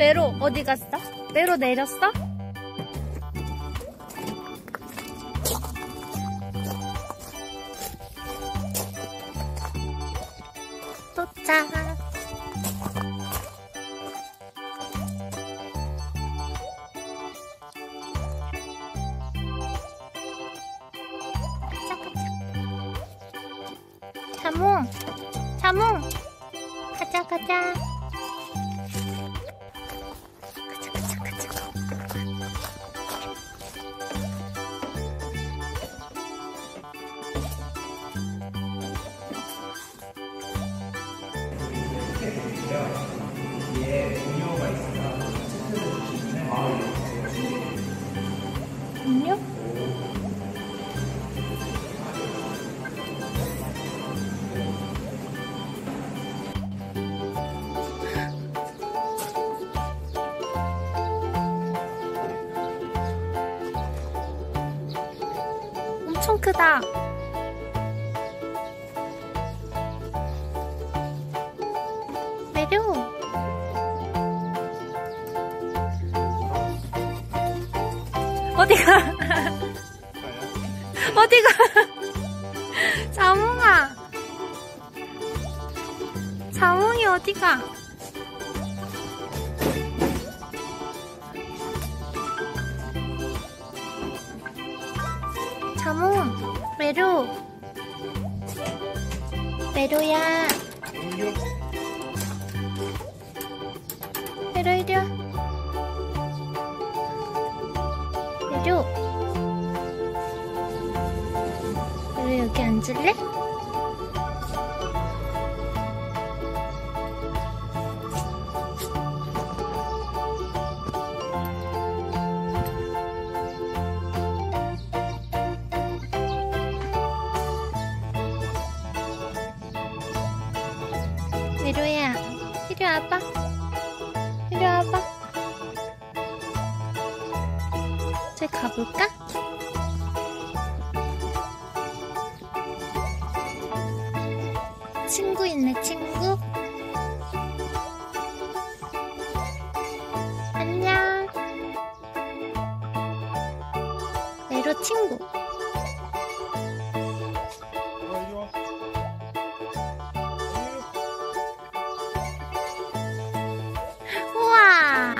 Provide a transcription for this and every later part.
메로 어디 갔어? 메로 내렸어? 도착. 자몽, 자몽, 가자, 가자. 가자, 가자, 가자. 뒤에 음료가 있으면 체크를 해주시면 음료? 엄청 크다. 내려. 어디가? 어디가? 자몽아. 자몽이 어디가? 자몽, 메로. 메로야. 메로 이리 와. 메로. 메로 여기 앉을래? 메로야, 이리 와봐. 이리 와봐. 저기 가볼까? 친구 있네, 친구. 안녕. 메로 친구. 우와.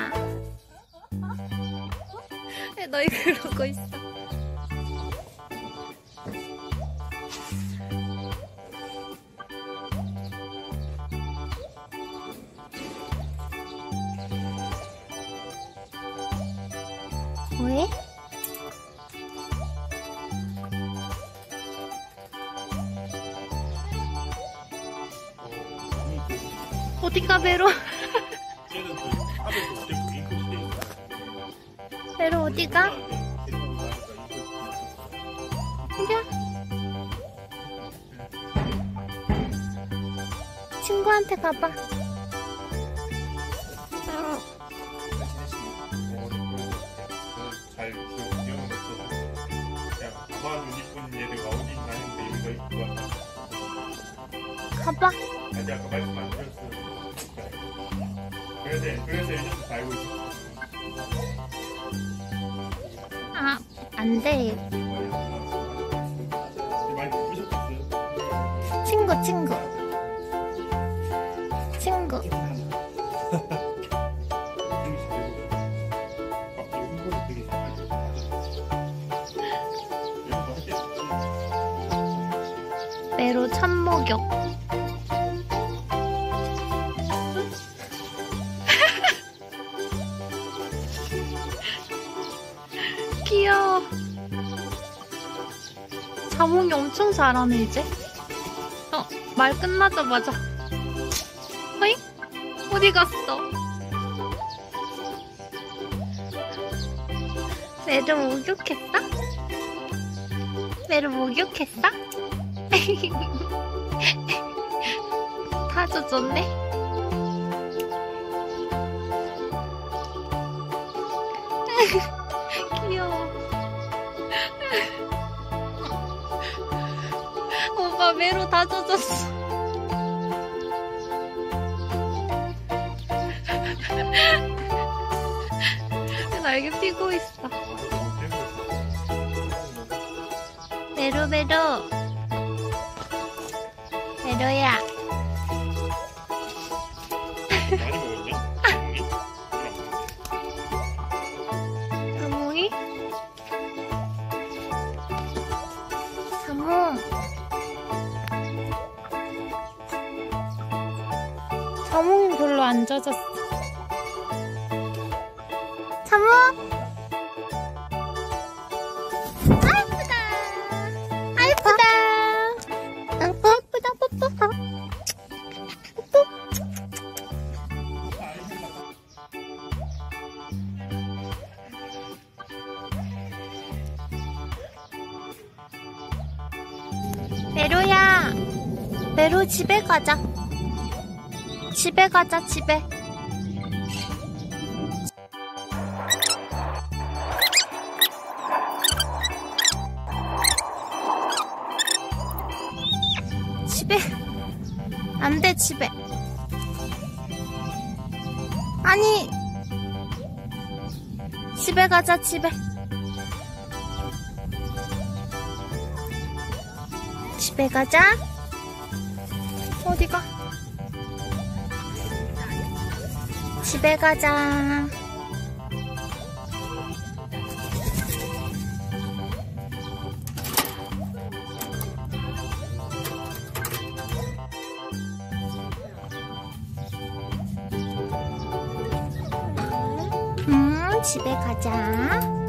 왜 너희 그러고 있어? 왜? 어디가 메로? 메로 어디가? 이리와. 친구한테 가봐. 잘 기억은 없어서 그냥 가만 옷 입은 얘네가 어디 있나 했는데 여기가 있고 가봐. 아직 아까 말씀 안 드렸어요. 그래서 예전부터 다 알고 있었어. 아, 안 돼. 많이 부르셨어요? 친구, 친구. 친구. 메로 첫 목욕. 귀여워. 자몽이 엄청 잘하네 이제. 말 끝나자마자. 어이? 어디 갔어? 메로 목욕했어? 메로 목욕했어? 다 젖었네. 귀여워. 오빠 메로 다 젖었어. 날개 피고 있어. 너무 깨고 있어. 메로 메로. 메로야. 많이 먹었냐? 사몽이? 사몽. 사몽이 별로 안 젖었어. 사몽. 아이쁘다. 아이쁘다. 아이쁘다. 뽀뽀. 메로야, 메로 집에 가자. 집에 가자, 집에. 집에. 안 돼, 집에. 아니. 집에 가자, 집에. 집에 가자. 어디가? 집에 가자. 집에 가자.